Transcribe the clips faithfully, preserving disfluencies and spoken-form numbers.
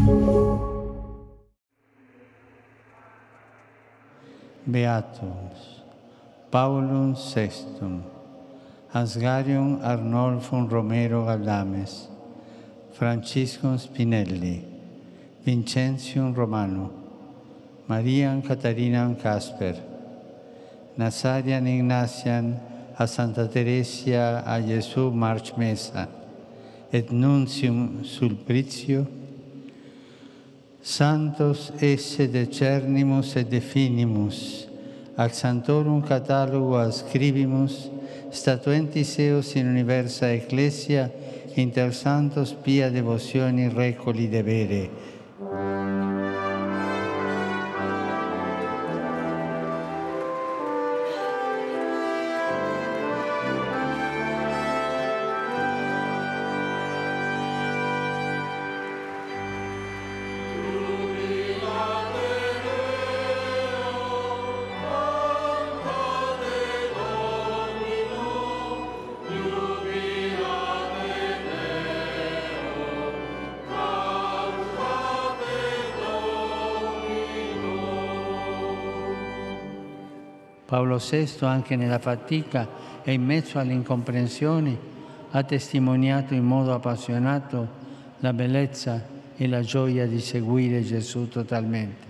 Beatum Paulum sextum, Asgarium Arnolfum Romero Galdames, Franciscum Spinelli, Vincentium Romano, Mariam Catharinam Casper, Nazarian Ignatian a Santa Teresia a Gesù March Mesa, et Nuncium Sulpritio, Santos esse decernimus et definimus, ac Santorum catalogo ascribimus, statuentis eos in universa Ecclesia, inter santos pia devocioni recoli debere. Paolo sesto, anche nella fatica e in mezzo alle incomprensioni, ha testimoniato in modo appassionato la bellezza e la gioia di seguire Gesù totalmente.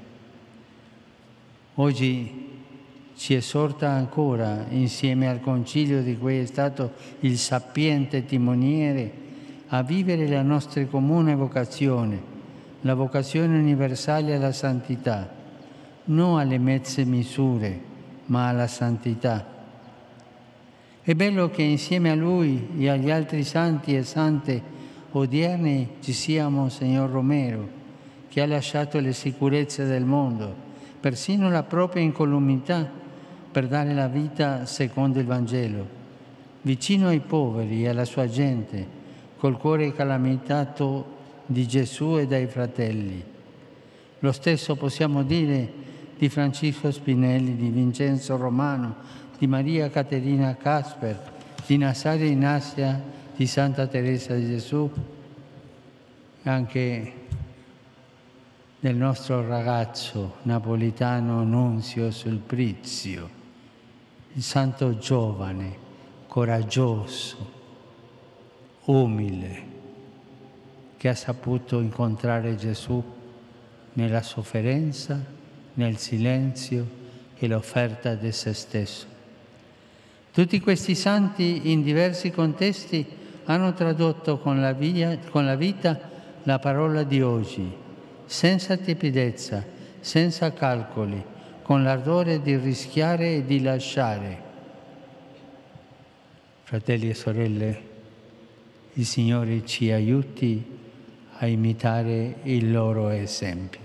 Oggi ci esorta ancora, insieme al concilio di cui è stato il sapiente timoniere, a vivere la nostra comune vocazione, la vocazione universale alla santità, non alle mezze misure, ma alla santità. È bello che insieme a lui e agli altri santi e sante odierni ci sia Monsignor Romero, che ha lasciato le sicurezze del mondo, persino la propria incolumità, per dare la vita secondo il Vangelo, vicino ai poveri e alla sua gente, col cuore calamitato di Gesù e dai fratelli. Lo stesso possiamo dire di Francisco Spinelli, di Vincenzo Romano, di Maria Caterina Casper, di Nazario Ignacia, di Santa Teresa di Gesù, e anche del nostro ragazzo napolitano Nunzio Sulprizio, il santo giovane, coraggioso, umile, che ha saputo incontrare Gesù nella sofferenza, nel silenzio e l'offerta di se stesso. Tutti questi santi in diversi contesti hanno tradotto con la, via, con la vita la parola di oggi, senza tepidezza, senza calcoli, con l'ardore di rischiare e di lasciare. Fratelli e sorelle, il Signore ci aiuti a imitare il loro esempio.